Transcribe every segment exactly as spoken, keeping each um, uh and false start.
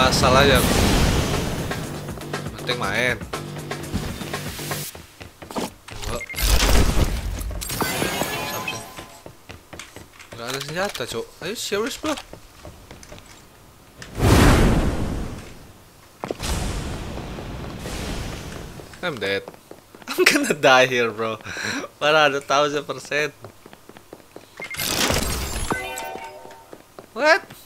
asal aja. Penting main. Oh. Sampai. Gak ada senjata, cok. Are you serious, bro? I'm dead. I'm gonna die here, bro. one hundred thousand percent. What?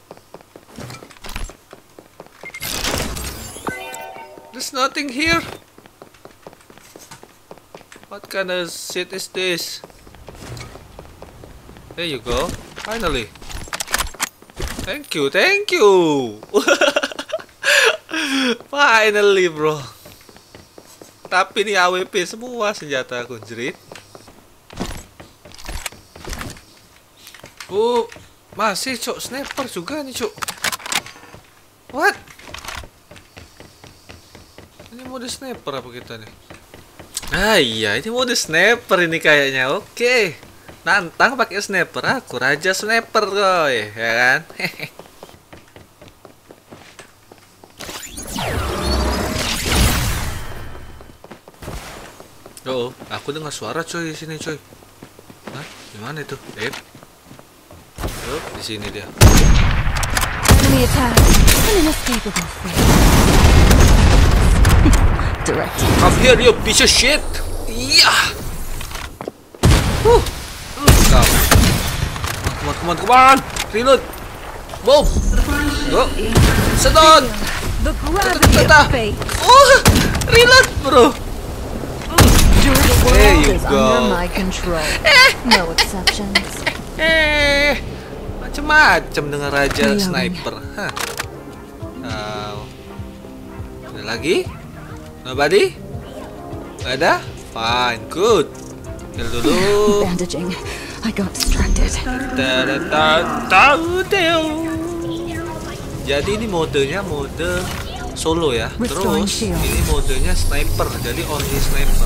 There's nothing here. What kind of shit is this? There you go. Finally. Thank you, thank you. Finally, bro. Tapi ini A W P semua senjata aku, jerit. Oh, masih cok, sniper juga nih cok. What? Ini mode sniper apa kita nih? Ah iya, ini mode sniper ini kayaknya. Oke, nantang pakai sniper. Aku raja sniper coy, ya kan? Oh, aku dengar suara coy di sini coy. Hah? Gimana itu? Eh. Oh, di sini dia. Enemy attack. An inescapable fate. Direct. Come here, you piece of shit. Iya. Huh. Kau. Come on, come on, come on. Reload. Boom. Go. Sedot. The gravity of fate. Oh, reload, bro. The There world you is go. under my control. No exceptions. Eh, macam-macam dengan raja Reloading. sniper. Hah. Oh. Ada lagi? Nobody? Gak ada? Fine, good. Kill dulu. Bandaging. I got distracted. Jadi ini modenya mode solo ya. Restoring Terus shield. ini modenya sniper. Jadi only sniper.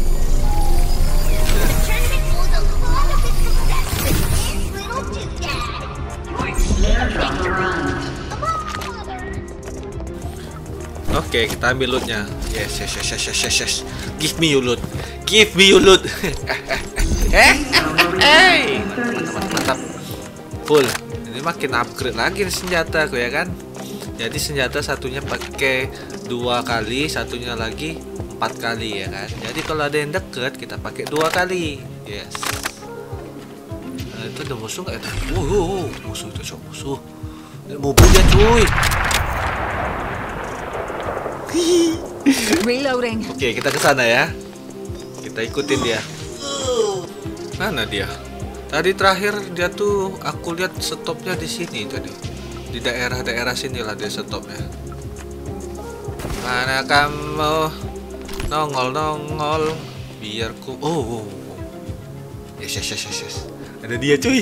Oke, kita ambil lootnya. Yes, yes, yes, yes, yes, yes, yes. Give me your loot. Give me your loot. Eh, hey, mantap, mantap, mantap. Full. Ini makin upgrade lagi nih senjata aku ya kan. Jadi senjata satunya pakai dua kali, satunya lagi empat kali ya kan. Jadi kalau ada yang deket kita pakai dua kali. Yes. Nah, itu ada musuh nggak itu? Oh, oh, oh, musuh itu cok musuh. Mobil dia cuy. Reloading. Oke, kita ke sana ya. Kita ikutin dia. Mana dia? Tadi terakhir dia tuh aku lihat stopnya di sini tadi. Di daerah-daerah sinilah dia stopnya. Mana kamu? Nongol-nongol biar ku. Oh, oh, oh. Yes, yes, yes, yes, yes. Ada dia cuy.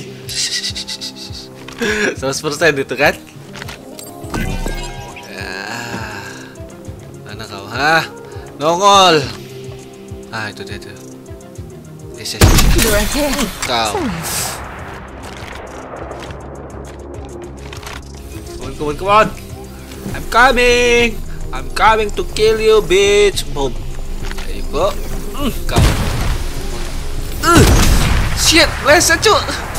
seratus persen itu kan? Hah? Nongol. Ah, itu dia tuh. Yes, yes, yes. Kau. Come on, come on, come on. I'm coming. I'm coming to kill you, bitch. Boom. There you go. Mm, kau. Uh, shit, leset cu.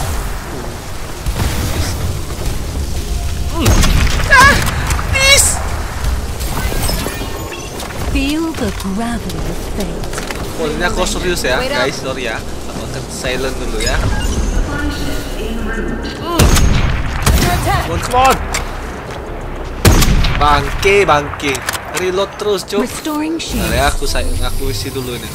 Mm. Ah, this. Feel the gravity of fate. Oh, ini aku serius ya, guys. Sorry ya. Aku akan silent dulu ya. Mm. Come on, come on. Bangke, bangke. Reload terus, cuk. Restoring shield. Nah, ya, aku saya aku isi dulu nih.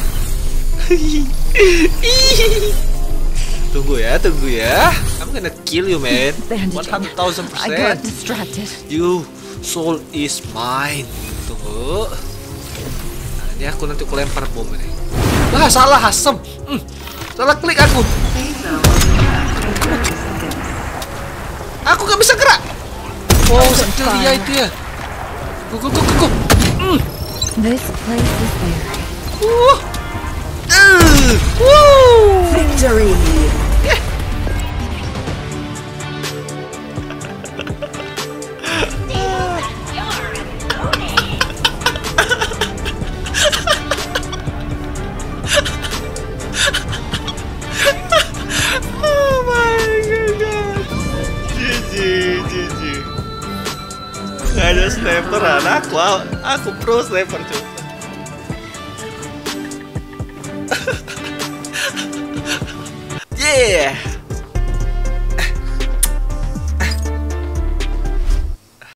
Tunggu ya, tunggu ya. I'm gonna kill you, man. one hundred thousand I got percent. distracted. You soul is mine. Tunggu. Nah, ini aku nanti aku lempar bom ini. Wah, salah asem. Hmm, salah klik aku. Aku gak bisa gerak. Oh, sedih dia itu ya. Go, go, go, go, go. Mm. This place is there. Uh. Uh. Woo. Victory. Yeah. Makanya sniperan aku, aku pro sniper cuy. Yeah.